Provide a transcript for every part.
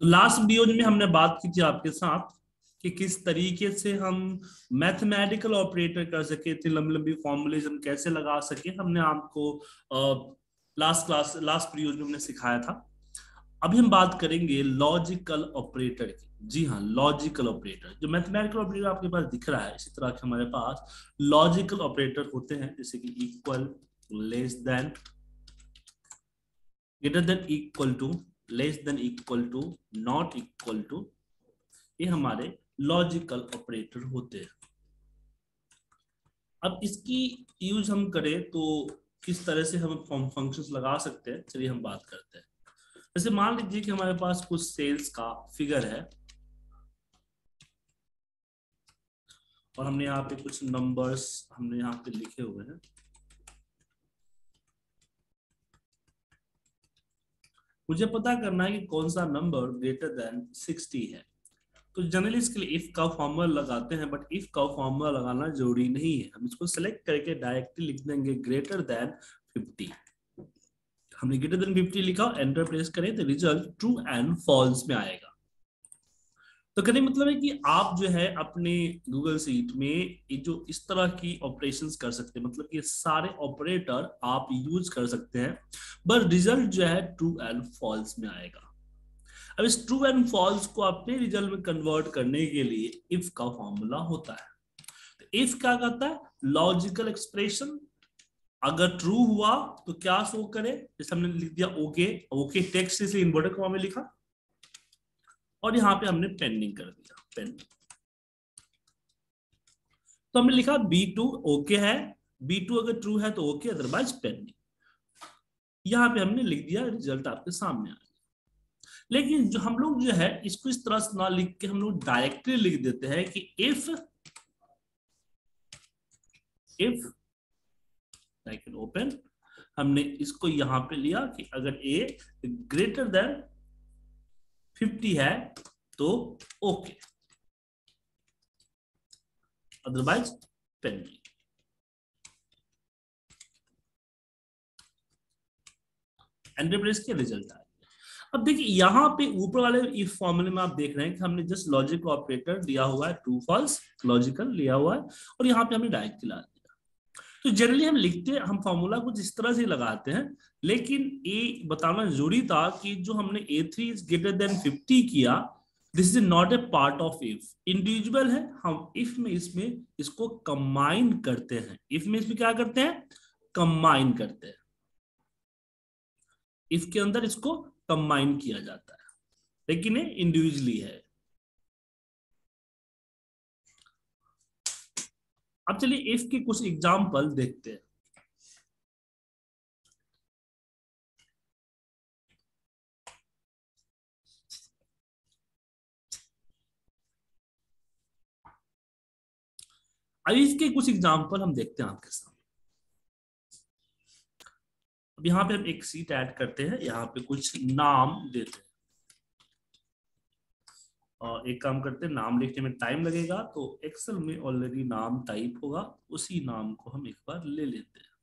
तो last video में हमने बात की थी आपके साथ कि किस तरीके से हम मैथमेटिकल ऑपरेटर कर सके, इतनी लंबी लंबी फॉर्मूलेज हम कैसे लगा सके, हमने आपको लास्ट वीडियो में हमने सिखाया था। अभी हम बात करेंगे लॉजिकल ऑपरेटर की। जी हाँ, लॉजिकल ऑपरेटर, जो मैथमेटिकल ऑपरेटर आपके पास दिख रहा है, इसी तरह के हमारे पास लॉजिकल ऑपरेटर होते हैं, जैसे कि equal, less than, greater than equal to, less than equal to, not equal to. ये हमारे लॉजिकल ऑपरेटर होते हैं। अब इसकी यूज हम करें तो किस तरह से हम फंक्शंस लगा सकते हैं, चलिए हम बात करते हैं। जैसे मान लीजिए कि हमारे पास कुछ सेल्स का फिगर है और हमने यहाँ पे कुछ नंबर्स हमने यहाँ पे लिखे हुए हैं। मुझे पता करना है कि कौन सा नंबर ग्रेटर देन 60 है। तो जनरली इसके लिए इफ का फॉर्मूला लगाते हैं, बट इफ का फॉर्मूला लगाना जरूरी नहीं है। हम इसको सेलेक्ट करके डायरेक्टली लिख देंगे ग्रेटर देन 50। हमने ग्रेटर देन 50 लिखा, एंटर प्रेस करें तो रिजल्ट ट्रू एंड फॉल्स में आएगा। तो कहने मतलब है कि आप जो है अपने गूगल सीट में ये जो इस तरह की ऑपरेशंस कर सकते हैं, मतलब ये सारे ऑपरेटर आप यूज कर सकते हैं, बट रिजल्ट जो है ट्रू एंड फॉल्स में आएगा। अब इस ट्रू एंड फॉल्स को अपने रिजल्ट में कन्वर्ट करने के लिए इफ का फॉर्मूला होता है। तो इफ क्या कहता है? लॉजिकल एक्सप्रेशन अगर ट्रू हुआ तो क्या शो करे, जैसे हमने लिख दिया ओके, ओके टेक्स्ट से इन्वर्टेड कॉमा में लिखा और यहाँ पे हमने पेंडिंग कर दिया, पेंडिंग। तो हमने लिखा B2 ओके है, B2 अगर ट्रू है तो ओके, अदरवाइज पेंडिंग। यहाँ पे हमने लिख दिया, रिजल्ट आपके सामने आ गया। लेकिन जो हम लोग जो है इसको इस तरह से ना लिख के हम लोग डायरेक्टली लिख देते हैं कि इफ लाइक एन ओपन, हमने इसको यहां पे लिया कि अगर ए ग्रेटर देन 50 है तो okay, otherwise pending. Enter press के रिजल्ट आया। अब देखिए यहाँ पे ऊपर वाले इफ फॉर्मूले में आप देख रहे हैं कि हमने जस्ट लॉजिक ऑपरेटर दिया हुआ है, ट्रू फॉल्स लॉजिकल लिया हुआ है, और यहाँ पे हमने डायरेक्ट ला दिया। तो जनरली हम लिखते हैं, हम फॉर्मूला कुछ इस तरह से लगाते हैं, लेकिन ये बताना जरूरी था कि जो हमने A3 इज ग्रेटर देन 50 किया, this is not a part of if, individual है। हम इफ में इसमें इसको कंबाइन करते हैं, इफ में इसमें क्या करते हैं? कंबाइन करते हैं। इफ के अंदर इसको कंबाइन किया जाता है, लेकिन ये इंडिविजुअली है। अब चलिए इफ के कुछ एग्जांपल देखते हैं। अब इसके कुछ एग्जांपल हम देखते हैं आपके साथ। अब यहाँ पे हम एक सीट ऐड करते हैं, यहाँ पे कुछ नाम देते हैं, और एक काम करते हैं, नाम लिखने में टाइम लगेगा तो एक्सेल में ऑलरेडी नाम टाइप होगा, उसी नाम को हम एक बार ले लेते हैं।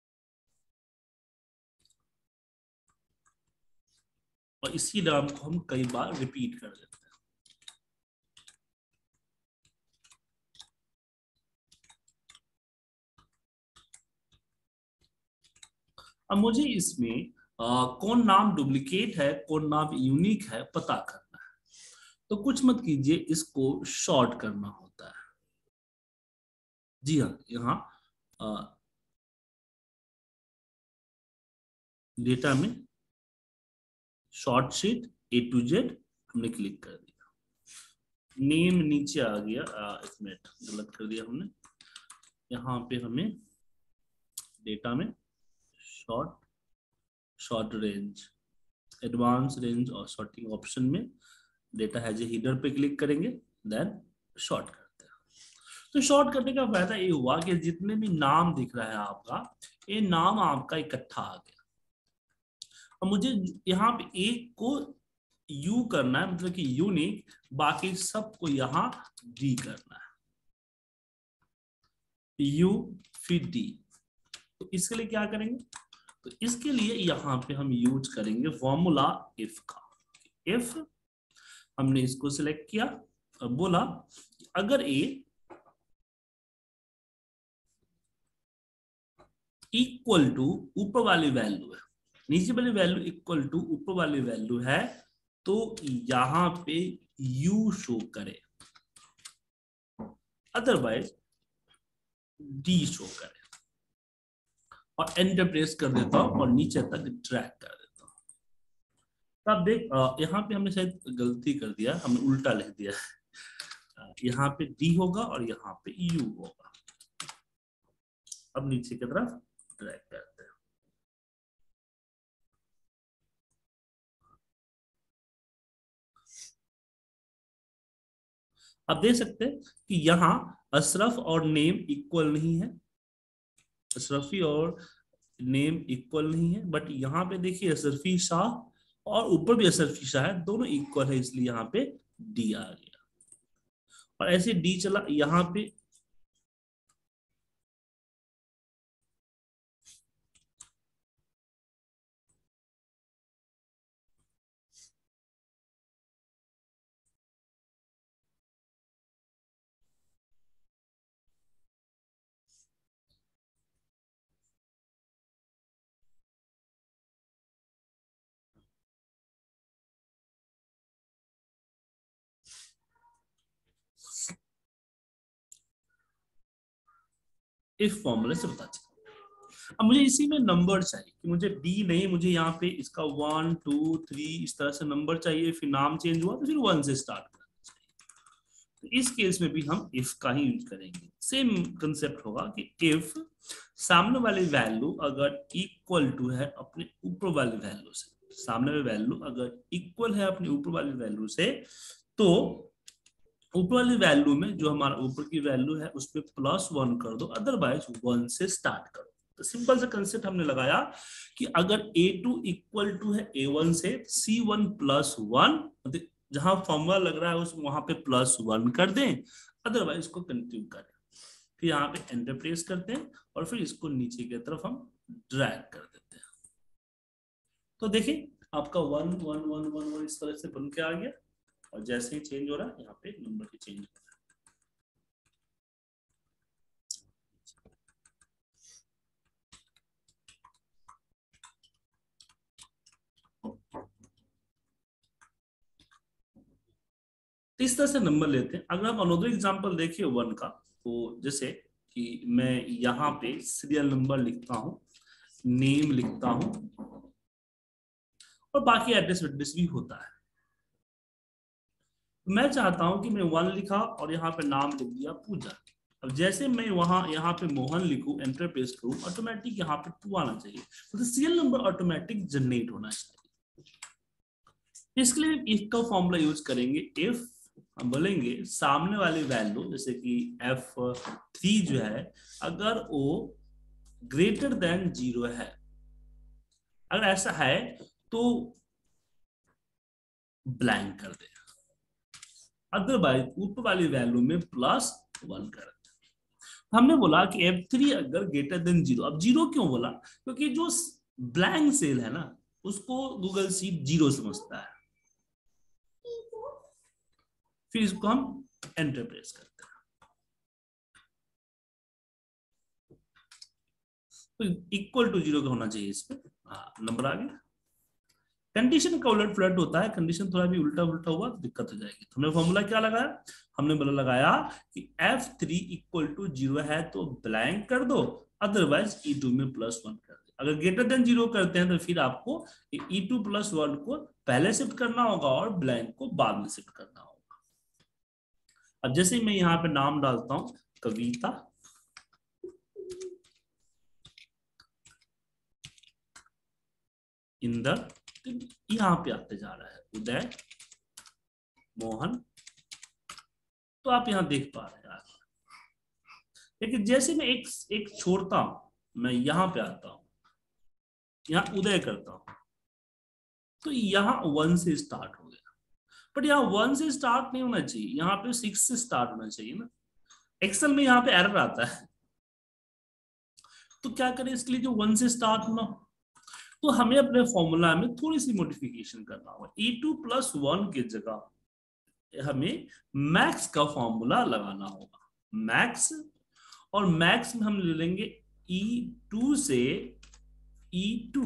और इसी नाम को हम कई बार रिपीट कर देते हैं। अब मुझे इसमें कौन नाम डुप्लीकेट है, कौन नाम यूनिक है, पता करना है। तो कुछ मत कीजिए, इसको शॉर्ट करना होता है। जी हाँ, यहाँ डेटा में sort sheet A to Z हमने क्लिक कर दिया। नेम नीचे आ गया, एक मिनट गलत कर दिया हमने। यहाँ पे हमें डेटा में शॉर्ट रेंज, एडवांस रेंज और शॉर्टिंग ऑप्शन में डेटा हैज ए हीडर पे क्लिक करेंगे, देन शॉर्ट करते हैं। तो शॉर्ट करने का फायदा ये हुआ कि जितने भी नाम दिख रहा है आपका, ये नाम आपका इकट्ठा आ गया। अब मुझे यहाँ पे एक को यू करना है, मतलब कि यूनिक, बाकी सबको यहाँ डी करना है, यू फिर डी। तो इसके लिए क्या करेंगे? तो इसके लिए यहाँ पे हम यूज करेंगे फॉर्मूला इफ का। इफ हमने इसको सिलेक्ट किया और बोला अगर ए इक्वल टू ऊपर वाली वैल्यू है, नीचे वाली वैल्यू इक्वल टू ऊपर वाली वैल्यू है, तो यहां पे यू शो करे, अदरवाइज डी शो करे। और एंटर प्रेस कर देता हूं और नीचे तक ड्रैग कर देता हूं। तो आप देख यहाँ पे हमने शायद गलती कर दिया, हमने उल्टा लिख दिया। यहाँ पे डी होगा और यहाँ पे यू होगा। अब नीचे की तरफ ड्रैग करते हैं। आप देख सकते हैं कि यहाँ अशरफ और नेम इक्वल नहीं है, अशरफी और नेम इक्वल नहीं है, बट यहाँ पे देखिए अशरफी शाह और ऊपर भी अशरफी शाह है, दोनों इक्वल है, इसलिए यहाँ पे डी आ गया। और ऐसे डी चला यहाँ पे इफ फॉर्मूले से पता चला। अब मुझे इसी में नंबर चाहिए कि मुझे डी नहीं, मुझे यहाँ पे इसका 1 2 3 इस तरह से नंबर चाहिए, फिर नाम चेंज हुआ तो फिर 1 से स्टार्ट करना चाहिए। तो इस केस में भी हम इफ का ही यूज करेंगे। सेम कंसेप्ट होगा कि इफ सामने वाली वैल्यू अगर इक्वल टू है अपने ऊपर वाली वैल्यू से, सामने वाली वैल्यू अगर इक्वल है अपने ऊपर वाली वैल्यू से, तो ऊपर वाली वैल्यू में जो हमारा ऊपर की वैल्यू है उसमें +1 कर दो, अदरवाइज 1 से स्टार्ट करो। तो सिंपल सा कंसेप्ट हमने लगाया कि अगर A2 इक्वल टू है A1 से, C1 +1, जहां फॉर्मूला लग रहा है उस वहां पे +1 कर दें, अदरवाइज इसको कंटिन्यू करें। फिर यहाँ पे एंटर प्रेस करते हैं और फिर इसको नीचे की तरफ हम ड्रैग कर देते हैं। तो देखिए आपका 1 1 1 1 1 इस तरह से बन के आ गया, और जैसे ही चेंज हो रहा है यहाँ पे नंबर भी चेंज हो रहा है। इस तरह से नंबर लेते हैं। अगर हम अनदर एग्जांपल देखिए 1 का, तो जैसे कि मैं यहाँ पे सीरियल नंबर लिखता हूँ, नेम लिखता हूँ और बाकी एड्रेस एड्रेस भी होता है। मैं चाहता हूं कि मैं 1 लिखा और यहाँ पे नाम लिख दिया पूजा। अब जैसे मैं यहाँ पे मोहन लिखूं, एंटर प्रेस करूं, ऑटोमेटिक यहाँ पे 2 आना चाहिए, तो सीरियल नंबर ऑटोमेटिक जनरेट होना चाहिए। इसके लिए इफ का फॉर्मूला यूज करेंगे। इफ हम बोलेंगे सामने वाली वैल्यू जैसे कि F3 जो है, अगर वो ग्रेटर देन 0 है, अगर ऐसा है तो ब्लैंक कर दे, अदरवाइज ऊपर वाली वैल्यू में +1 कर दे। हमने बोला कि F3 अगर ग्रेटर देन 0, अब 0 क्यों बोला, क्योंकि जो ब्लैंक सेल है ना उसको गूगल शीट 0 समझता है। फिर इसको हम एंटर प्रेस करते हैं, तो इक्वल टू 0 का होना चाहिए इसमें। हाँ, नंबर आ गया। कंडीशन का उलट पुलट होता है, कंडीशन थोड़ा भी उल्टा उल्टा हुआ तो दिक्कत हो जाएगी। तो हमने फॉर्मूला क्या लगाया, हमने बोला लगाया कि F3 इक्वल टू 0 है तो ब्लैंक कर दो, अदरवाइज E2 में +1 कर दो। अगर ग्रेटर देन 0 करते हैं तो फिर आपको E2 +1 को पहले शिफ्ट करना होगा और ब्लैंक को बाद में शिफ्ट करना होगा। अब जैसे मैं यहाँ पे नाम डालता हूं कविता, इंदर, यहाँ पे आते जा रहा है उदय, मोहन, तो आप यहाँ देख पा रहे हैं। लेकिन जैसे मैं एक छोड़ता हूं, मैं यहाँ पे आता हूं, यहाँ उदय करता हूं, तो यहाँ 1 से स्टार्ट हो गया। बट यहाँ 1 से स्टार्ट नहीं होना चाहिए, यहाँ पे 6 से स्टार्ट होना चाहिए ना। एक्सेल में यहाँ पे एरर आता है, तो क्या करें इसके लिए जो 1 से स्टार्ट होना, तो हमें अपने फॉर्मूला में थोड़ी सी मॉडिफिकेशन करना होगा। E2 +1 की जगह हमें मैक्स का फॉर्मूला लगाना होगा, मैक्स, और मैक्स में हम ले लेंगे E2 से E2।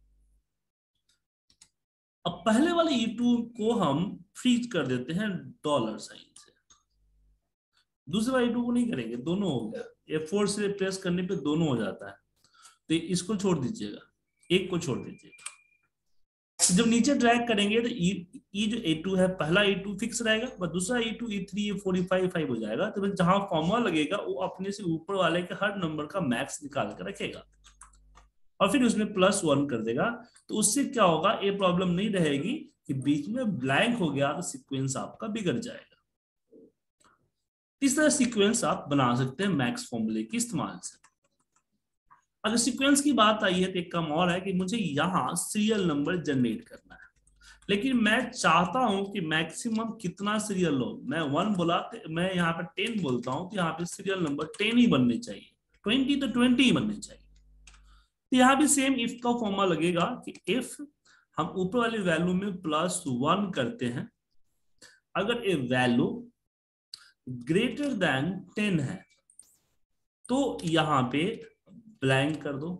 अब पहले वाले E2 को हम फ्रीज कर देते हैं डॉलर साइन से, दूसरे वाले E2 को नहीं करेंगे, दोनों हो गया, F4 से प्रेस करने पे दोनों हो जाता है, तो इसको छोड़ दीजिएगा, एक को छोड़ दीजिएगा। तो जब नीचे ड्रैग करेंगे तो ई जो A2 है, पहला E2 फिक्स रहेगा, और दूसरा E2 E3 E4 E5 हो जाएगा। तो जहां फॉर्मूला लगेगा वो अपने से ऊपर वाले के हर नंबर का मैक्स निकाल कर रखेगा और फिर उसमें +1 कर देगा। तो उससे क्या होगा, ये प्रॉब्लम नहीं रहेगी कि बीच में ब्लैंक हो गया तो सीक्वेंस आपका बिगड़ जाएगा। इस तरह सीक्वेंस आप बना सकते हैं मैक्स फॉर्मूले के इस्तेमाल से। अगर सीक्वेंस की बात आई है तो एक काम और है कि मुझे यहाँ सीरियल नंबर जनरेट करना है, लेकिन मैं चाहता हूं कि मैक्सिमम कितना सीरियल हो। मैं 1 बोला, मैं यहाँ पे 10 बोलता हूं, तो यहाँ पे सीरियल नंबर 10 ही बनने चाहिए, 20 तो 20 ही बनने चाहिए। तो यहाँ भी सेम इफ का फॉर्मूला लगेगा कि इफ हम ऊपर वाली वैल्यू में +1 करते हैं, अगर ए वैल्यू ग्रेटर देन 10 है तो यहां पे ब्लैंक कर दो,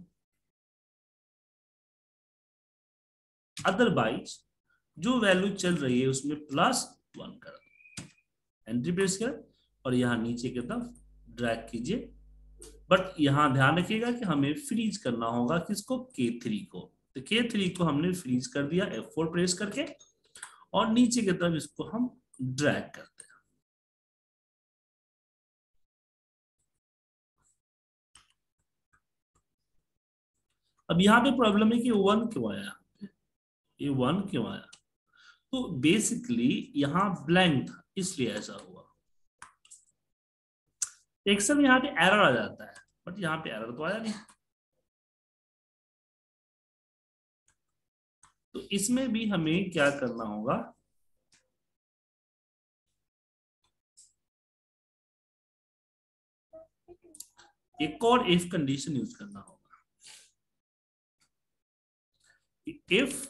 अदरवाइज जो वैल्यू चल रही है उसमें +1 कर दो, एंट्री प्रेस कर और यहां नीचे की तरफ ड्रैग कीजिए। बट यहां ध्यान रखिएगा कि हमें फ्रीज करना होगा किसको, K3 को। तो K3 को हमने फ्रीज कर दिया F4 प्रेस करके, और नीचे की तरफ इसको हम ड्रैग करते हैं। अब यहाँ पे प्रॉब्लम है कि 1 क्यों आया, ये 1 क्यों आया, तो बेसिकली यहाँ ब्लैंक था इसलिए ऐसा हुआ। एक्सेल में यहाँ पे एरर आ जाता है, बट यहाँ पे एरर तो आया नहीं। तो इसमें भी हमें क्या करना होगा, एक और इफ कंडीशन यूज करना होगा। इफ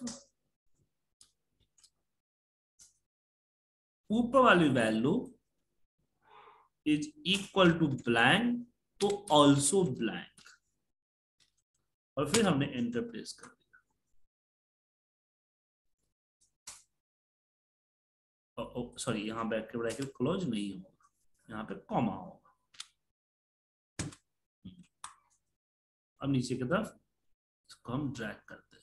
ऊपर वाली value is equal to blank तो ऑल्सो ब्लैंक, और फिर हमने एंटर प्रेस कर दिया। सॉरी, यहाँ ब्रैकेट क्लोज नहीं होगा, यहाँ पे कॉमा होगा। अब नीचे की तरफ इसको हम ड्रैग करते हैं,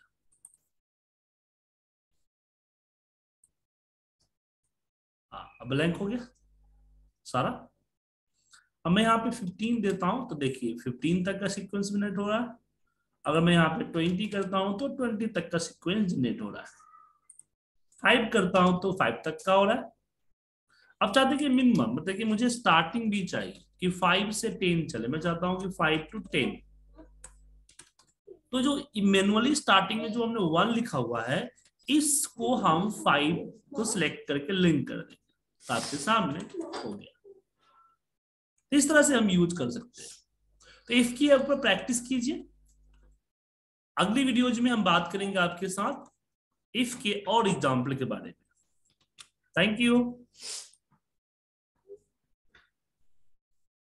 अब ब्लैंक हो गया सारा। अब मैं यहाँ पे 15 देता हूं तो देखिए 15 तक का सीक्वेंस जनरेट हो रहा है। अगर मैं यहाँ पे 20 करता हूं तो 20 तक का सीक्वेंस जनरेट हो रहा है। 5 करता हूं तो 5 तक का हो रहा है। अब चाहते कि मिनिमम, मतलब कि मुझे स्टार्टिंग भी चाहिए कि 5 से 10 चले, मैं चाहता हूं कि 5 to 10। तो जो मैनुअली स्टार्टिंग में जो हमने 1 लिखा हुआ है, इसको हम 5 को सिलेक्ट करके लिंक कर देंगे, तो आपके सामने हो गया। इस तरह से हम यूज कर सकते हैं। तो इफ की ऊपर प्रैक्टिस कीजिए। अगली वीडियोज में हम बात करेंगे आपके साथ इफ के और एग्जाम्पल के बारे में। Thank you.